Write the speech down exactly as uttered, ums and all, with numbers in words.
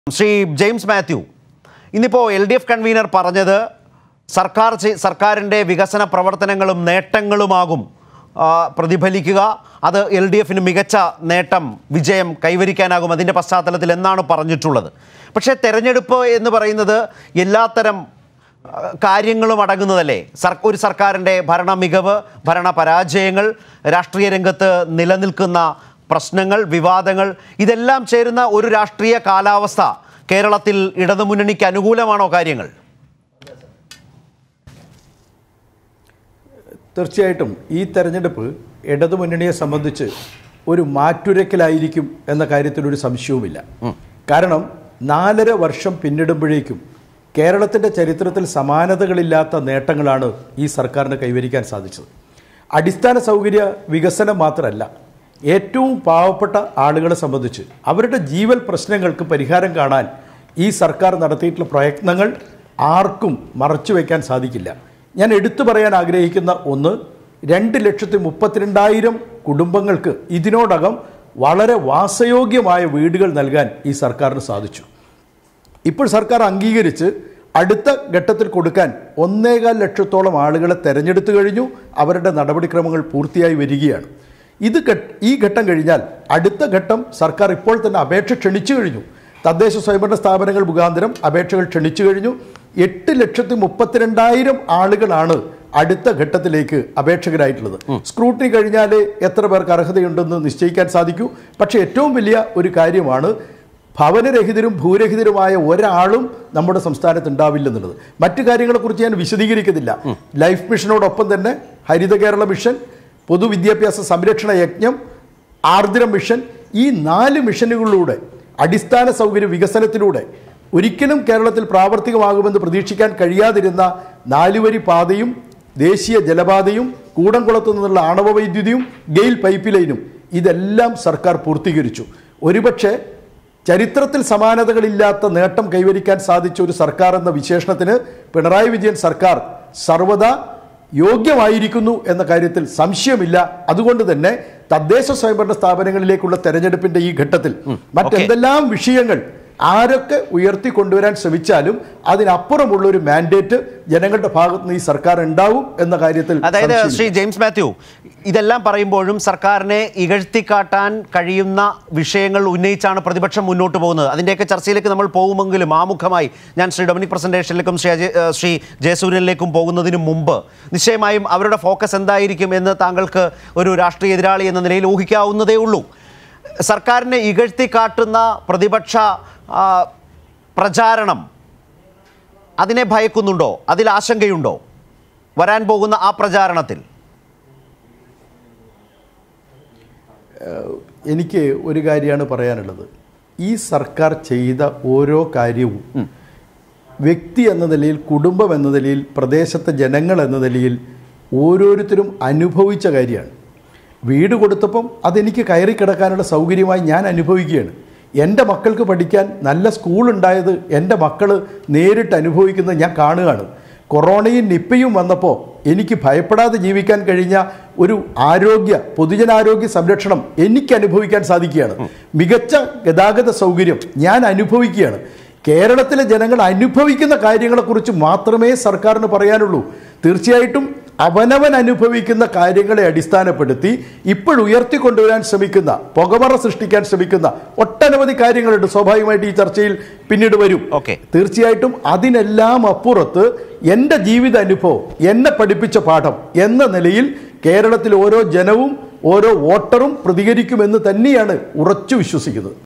Shri James Mathew, ഇന്നിപ്പോൾ L D F convener പറഞ്ഞത് സർക്കാർ സർക്കാരിൻ്റെ വികസന പ്രവർത്തനങ്ങളും നേട്ടങ്ങളുമാകും പ്രതിഫലിക്കുക, അത് എൽ ഡി എഫിന് മികച്ച നേട്ടം വിജയം കൈവരിക്കാനാകും അതിൻ്റെ പശ്ചാത്തലത്തിൽ എന്നാണ് പറഞ്ഞിട്ടുള്ളത്. പക്ഷേ തെരഞ്ഞെടുപ്പ് എന്ന് പറയുന്നത് എല്ലാത്തരം കാര്യങ്ങളും അടങ്ങുന്നതല്ലേ? സർ ഒരു സർക്കാരിൻ്റെ ഭരണ മികവ്, ഭരണ പരാജയങ്ങൾ, രാഷ്ട്രീയ രംഗത്ത് നിലനിൽക്കുന്ന പ്രശ്നങ്ങൾ, വിവാദങ്ങൾ, ഇതെല്ലാം ചേരുന്ന ഒരു രാഷ്ട്രീയ കാലാവസ്ഥ കേരളത്തിൽ ഇടതുമുന്നണിക്ക് അനുകൂലമാണോ കാര്യങ്ങൾ? തീർച്ചയായിട്ടും ഈ തെരഞ്ഞെടുപ്പ് ഇടതുമുന്നണിയെ സംബന്ധിച്ച് ഒരു മാറ്റുരയ്ക്കലായിരിക്കും എന്ന കാര്യത്തിലൊരു സംശയവുമില്ല. കാരണം നാലര വർഷം പിന്നിടുമ്പോഴേക്കും കേരളത്തിൻ്റെ ചരിത്രത്തിൽ സമാനതകളില്ലാത്ത നേട്ടങ്ങളാണ് ഈ സർക്കാരിന് കൈവരിക്കാൻ സാധിച്ചത്. അടിസ്ഥാന സൗകര്യ വികസനം മാത്രമല്ല, ഏറ്റവും പാവപ്പെട്ട ആളുകളെ സംബന്ധിച്ച് അവരുടെ ജീവൽ പ്രശ്നങ്ങൾക്ക് പരിഹാരം കാണാൻ ഈ സർക്കാർ നടത്തിയിട്ടുള്ള പ്രയത്നങ്ങൾ ആർക്കും മറച്ചു വയ്ക്കാൻ സാധിക്കില്ല. ഞാൻ എടുത്തു പറയാൻ ആഗ്രഹിക്കുന്ന ഒന്ന്, രണ്ട് ലക്ഷത്തി മുപ്പത്തിരണ്ടായിരം കുടുംബങ്ങൾക്ക് ഇതിനോടകം വളരെ വാസയോഗ്യമായ വീടുകൾ നൽകാൻ ഈ സർക്കാരിന് സാധിച്ചു. ഇപ്പോൾ സർക്കാർ അംഗീകരിച്ച് അടുത്ത ഘട്ടത്തിൽ കൊടുക്കാൻ ഒന്നേകാൽ ലക്ഷത്തോളം ആളുകളെ തെരഞ്ഞെടുത്തു കഴിഞ്ഞു. അവരുടെ നടപടിക്രമങ്ങൾ പൂർത്തിയായി വരികയാണ്. ഇത് ഈ ഘട്ടം കഴിഞ്ഞാൽ അടുത്ത ഘട്ടം സർക്കാർ ഇപ്പോൾ തന്നെ അപേക്ഷ ക്ഷണിച്ചു കഴിഞ്ഞു. തദ്ദേശ സ്വയംഭരണ സ്ഥാപനങ്ങൾ മുഖാന്തരം അപേക്ഷകൾ ക്ഷണിച്ചു കഴിഞ്ഞു. എട്ട് ലക്ഷത്തി മുപ്പത്തിരണ്ടായിരം ആളുകളാണ് അടുത്ത ഘട്ടത്തിലേക്ക് അപേക്ഷകരായിട്ടുള്ളത്. സ്ക്രൂട്ടിനി കഴിഞ്ഞാൽ എത്ര പേർക്ക് അർഹതയുണ്ടെന്ന് നിശ്ചയിക്കാൻ സാധിക്കൂ. പക്ഷേ ഏറ്റവും വലിയ ഒരു കാര്യമാണ്, ഭവനരഹിതരും ഭൂരഹിതരുമായ ഒരാളും നമ്മുടെ സംസ്ഥാനത്ത് ഉണ്ടാവില്ലെന്നുള്ളത്. മറ്റു കാര്യങ്ങളെക്കുറിച്ച് ഞാൻ വിശദീകരിക്കുന്നില്ല. ലൈഫ് മിഷനോടൊപ്പം തന്നെ ഹരിത കേരള മിഷൻ, പൊതുവിദ്യാഭ്യാസ സംരക്ഷണ യജ്ഞം, ആർദ്രം മിഷൻ, ഈ നാല് മിഷനുകളിലൂടെ അടിസ്ഥാന സൗകര്യ വികസനത്തിലൂടെ ഒരിക്കലും കേരളത്തിൽ പ്രാവർത്തികമാകുമെന്ന് പ്രതീക്ഷിക്കാൻ കഴിയാതിരുന്ന നാലുവരി പാതയും ദേശീയ ജലപാതയും കൂടംകുളത്തു നിന്നുള്ള ആണവ വൈദ്യുതിയും ഗെയിൽ പൈപ്പ് ലൈനും ഇതെല്ലാം സർക്കാർ പൂർത്തീകരിച്ചു. ഒരുപക്ഷെ ചരിത്രത്തിൽ സമാനതകളില്ലാത്ത നേട്ടം കൈവരിക്കാൻ സാധിച്ച ഒരു സർക്കാർ എന്ന വിശേഷണത്തിന് പിണറായി വിജയൻ സർക്കാർ സർവദാ യോഗ്യമായിരിക്കുന്നു എന്ന കാര്യത്തിൽ സംശയമില്ല. അതുകൊണ്ട് തന്നെ തദ്ദേശ സ്വയംഭരണ സ്ഥാപനങ്ങളിലേക്കുള്ള തെരഞ്ഞെടുപ്പിന്റെ ഈ ഘട്ടത്തിൽ മറ്റെന്തെല്ലാം വിഷയങ്ങൾ ആരൊക്കെ ഉയർത്തിക്കൊണ്ടുവരാൻ ശ്രമിച്ചാലും അതിനപ്പുറമുള്ള ഒരു മാൻഡേറ്റ് ജനങ്ങളുടെ ഭാഗത്ത് നിന്ന് ഈ സർക്കാർ ഉണ്ടാവും എന്ന കാര്യത്തിൽ. അതായത് ശ്രീ ജെയിംസ് മാത്യു, ഇതെല്ലാം പറയുമ്പോഴും സർക്കാരിനെ ഇകഴ്ത്തിക്കാട്ടാൻ കഴിയുന്ന വിഷയങ്ങൾ ഉന്നയിച്ചാണ് പ്രതിപക്ഷം മുന്നോട്ട് പോകുന്നത്. അതിൻ്റെയൊക്കെ ചർച്ചയിലേക്ക് നമ്മൾ പോകുമെങ്കിലും ആമുഖമായി ഞാൻ ശ്രീ ഡൊമിനിക് പ്രസന്റേഷനിലേക്കും ശ്രീ ശ്രീ ജയസൂര്യനിലേക്കും പോകുന്നതിന് മുമ്പ് നിശ്ചയമായും അവരുടെ ഫോക്കസ് എന്തായിരിക്കും എന്ന് താങ്കൾക്ക് ഒരു രാഷ്ട്രീയ എതിരാളി എന്ന നിലയിൽ ഊഹിക്കാവുന്നതേ ഉള്ളൂ. സർക്കാരിനെ ഇകഴ്ത്തിക്കാട്ടുന്ന പ്രതിപക്ഷ പ്രചാരണം അതിനെ ഭയക്കുന്നുണ്ടോ? അതിൽ ആശങ്കയുണ്ടോ വരാൻ പോകുന്ന ആ പ്രചാരണത്തിൽ? എനിക്ക് ഒരു കാര്യമാണ് പറയാനുള്ളത്. ഈ സർക്കാർ ചെയ്ത ഓരോ കാര്യവും വ്യക്തി എന്ന നിലയിൽ, കുടുംബം എന്ന നിലയിൽ, പ്രദേശത്തെ ജനങ്ങൾ എന്ന നിലയിൽ ഓരോരുത്തരും അനുഭവിച്ച കാര്യമാണ്. വീട് കൊടുത്തപ്പം അതെനിക്ക് കയറി കിടക്കാനുള്ള സൗകര്യമായി ഞാൻ അനുഭവിക്കുകയാണ്. എൻ്റെ മക്കൾക്ക് പഠിക്കാൻ നല്ല സ്കൂളുണ്ടായത് എൻ്റെ മക്കൾ നേരിട്ട് അനുഭവിക്കുന്നത് ഞാൻ കാണുകയാണ്. കൊറോണയും നിപ്പയും വന്നപ്പോൾ എനിക്ക് ഭയപ്പെടാതെ ജീവിക്കാൻ കഴിഞ്ഞ ഒരു ആരോഗ്യ പൊതുജനാരോഗ്യ സംരക്ഷണം എനിക്ക് അനുഭവിക്കാൻ സാധിക്കുകയാണ്. മികച്ച ഗതാഗത സൗകര്യം ഞാൻ അനുഭവിക്കുകയാണ്. കേരളത്തിലെ ജനങ്ങൾ അനുഭവിക്കുന്ന കാര്യങ്ങളെക്കുറിച്ച് മാത്രമേ സർക്കാരിന് പറയാനുള്ളൂ. തീർച്ചയായിട്ടും അവനവൻ അനുഭവിക്കുന്ന കാര്യങ്ങളെ അടിസ്ഥാനപ്പെടുത്തി ഇപ്പോഴുയർത്തിക്കൊണ്ടുവരാൻ ശ്രമിക്കുന്ന, പുകമറ സൃഷ്ടിക്കാൻ ശ്രമിക്കുന്ന ഒട്ടനവധി കാര്യങ്ങളുണ്ട്. സ്വാഭാവികമായിട്ട് ഈ ചർച്ചയിൽ പിന്നീട് വരും. തീർച്ചയായിട്ടും അതിനെല്ലാം അപ്പുറത്ത് എൻ്റെ ജീവിത അനുഭവം, എന്നെ പഠിപ്പിച്ച പാഠം എന്ന നിലയിൽ കേരളത്തിൽ ഓരോ ജനവും ഓരോ വോട്ടറും പ്രതികരിക്കുമെന്ന് തന്നെയാണ് ഉറച്ചു വിശ്വസിക്കുന്നത്.